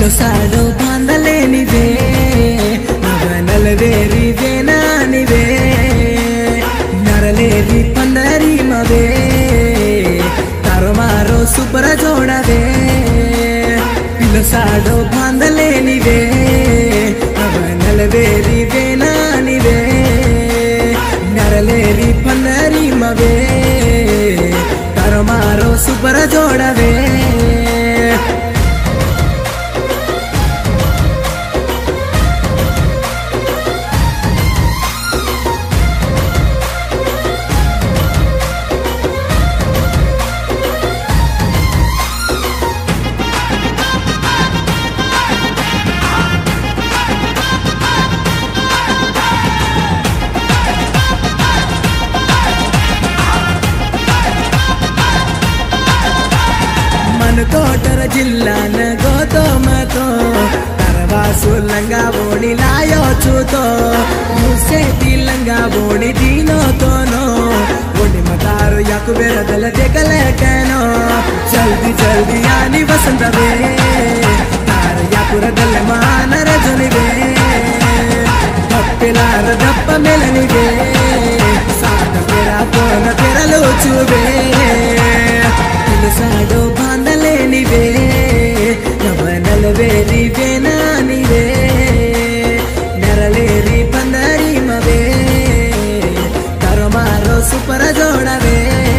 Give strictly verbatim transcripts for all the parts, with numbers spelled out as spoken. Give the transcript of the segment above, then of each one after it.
పిలుసాడు బాంధలేనివే నవనలవేరివే నానివే నరలేరి పందరి మవే తరమారో సుపర జోడవే పిలుసాడు బాంధలేనివే నవనలవేరివే నానివే నరలేరి పందరి మవే తరమారో సుపర జోడవే కోటర జిల్లాన గోతోమతో తరవాసు లంగా ఓడి లాయోచుతో ముసేటి లంగా ఓడి దీనోతోనో ఓడి మతారు యాకు బెరదల జగలేకనో జల్ది జల్ది ఆని వసంతవే తార యాకుర దల్ల మానర జనివే దప్పెలార దప్ప మెలనివే సాట పెరా తోన పెరలు చూవే పిలుసాడు బాంధలేనివే నవనలవేరివే నానివే నెరలేరి పందరి మవే తరమారో సుపర జోడవే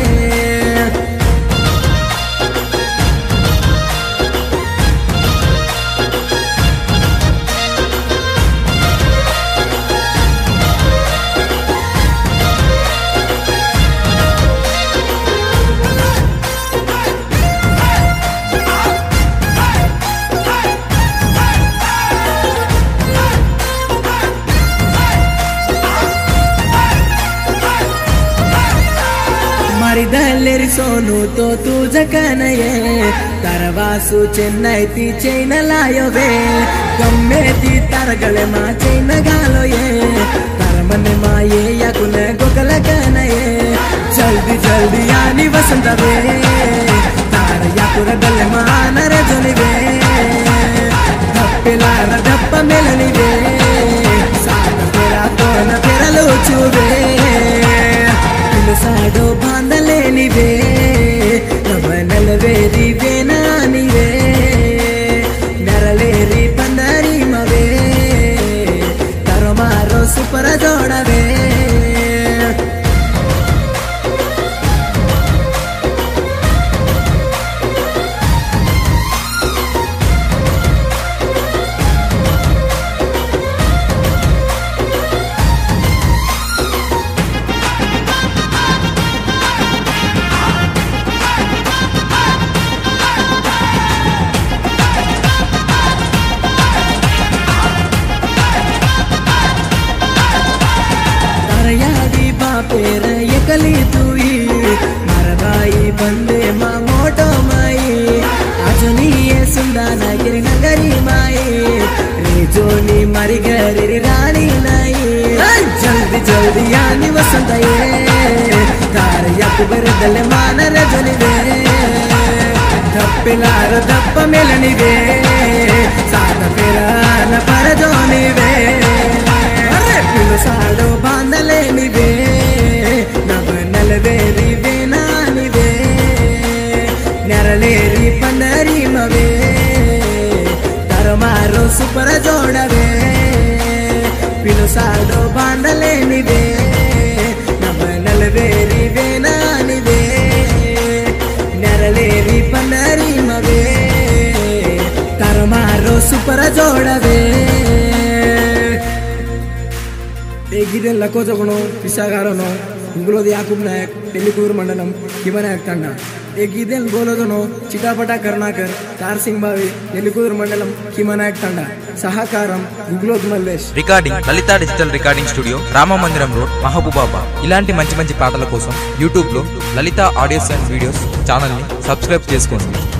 मरिदल्लेरी सोनू तो तू जकनये तरवासु चेन्नई ती चैन लायोवे गम्मे ती तरगले मा चैन गालोये तरमने मा ये याकुने गोकल कनये जल्दी जल्दी आनी वसंतवे तार याकुर दल्ले मा नर जोनिवे दप्पेलार दप्प मेलनिवे सात पेरा तोन पेरलो चुवे पिलुसाडो बांधलेनिवे नवनलवेरिवे नानिवे नरलेरी पंदरी मवे तरमारो सुपर जोड़वे पेर एकली तुई मरबाई बंदे मा मोटो माई आजनी ये सुंदर गिरी नगरी माई रेजोनी मरी गरी रानी नाई जल्दी जल्दी आनी वसंत ये तार याकुबर दल मान रजनी वे दप्पेलार दप्प मेलनी वे सात पेरा न पर जोनी वे पिलुसाडो बांधलेनिवे नवनलवेरिवे नानिवे नेरलेरी पंदरी मवे तरमारो सुपर जोड़वे पिलुसाडो बांधलेनिवे नवनलवेरिवे नानिवे नेरलेरी पंदरी मवे तरमारो सुपर जोड़वे गिदे लको जगनो पिसागारनो गुलोद याकूब नायक तेलिकूर मंडलम किमनायक तंडा ए गिदे गोलोदनो चिटापटा कर्णाकर तार सिंह बावी तेलिकूर मंडलम किमनायक तंडा సహకారం Guglod Mallesh recording Lalitha digital recording studio Ramamandiram road Mahabubabad ఇలాంటి మంచి మంచి పాటల కోసం యూట్యూబ్ లో Lalitha audios and videos channel ని సబ్స్క్రైబ్ చేసుకోండి.